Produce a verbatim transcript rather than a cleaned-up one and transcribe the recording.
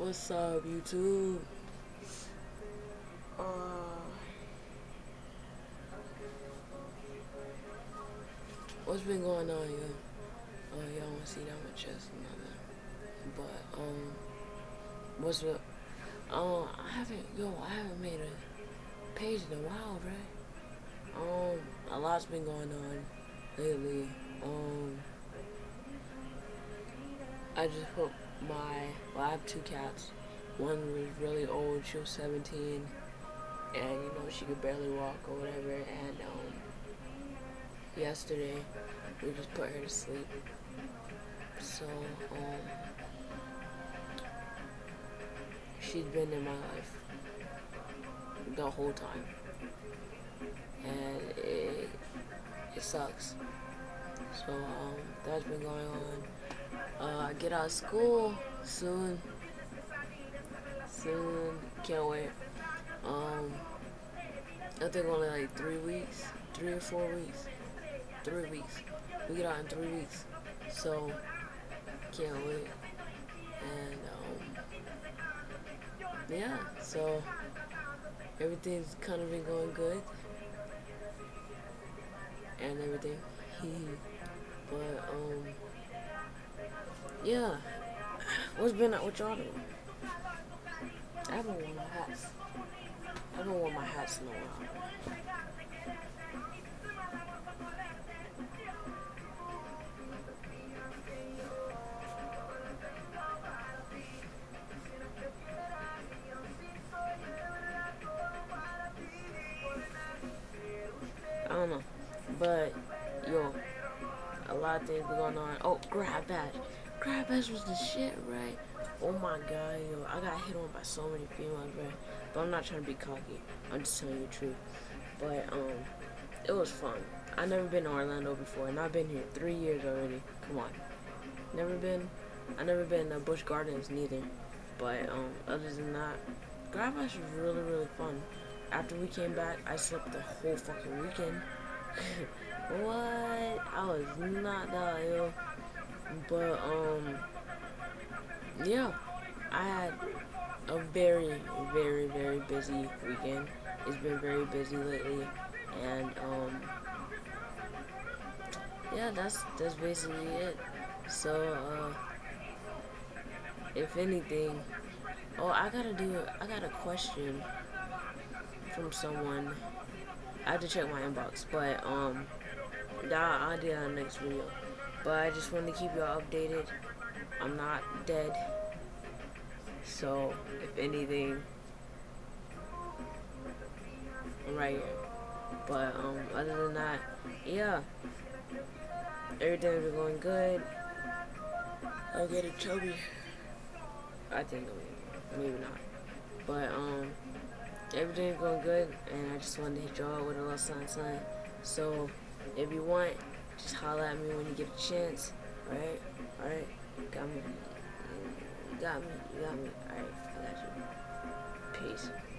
What's up, YouTube? Uh, what's been going on, yo? Oh, y'all wanna see that my chest and nothing. But um, what's up? Um, I haven't, yo, I haven't made a page in a while, right? Um, a lot's been going on lately. Um, I just put my, well, I have two cats. One was really old, she was seventeen, and you know, she could barely walk or whatever, and um, yesterday, we just put her to sleep. So, um, she's been in my life the whole time, and it, it sucks. So, um, that's been going on. Uh, I get out of school soon. Soon, can't wait. Um, I think only like three weeks, three or four weeks, three weeks. We get out in three weeks, so can't wait. And um, yeah, so everything's kind of been going good and everything. But um, yeah, what's been up with y'all doing? I haven't worn my hats. I haven't worn my hats in a while. I don't know. But, yo, a lot of things been going on. Oh, Grad Bash. Grad Bash was the shit, right? Oh my god, yo, I got hit on by so many females, right? But I'm not trying to be cocky. I'm just telling you the truth. But, um, it was fun. I've never been to Orlando before, and I've been here three years already. Come on. Never been. I never been to Busch Gardens, neither. But, um, other than that, Grad Bash was really, really fun. After we came back, I slept the whole fucking weekend. What? I was not that ill. But, um, yeah, I had a very, very, very busy weekend. It's been very busy lately, and um, yeah, that's that's basically it. So, uh, if anything, oh, I gotta do it. I got a question from someone. I have to check my inbox, but um, that I'll do that in the next video. But I just wanted to keep y'all updated. I'm not dead. So, if anything, I'm right here. But, um, other than that, yeah. Everything's been going good. I'll get a chubby. I think I'm maybe not. But, um, everything's going good, and I just wanted to hit y'all with a little sign sign. So, if you want, just holler at me when you get a chance. Alright? Alright? Got me. You got me. You got me. Alright, I got you. Peace.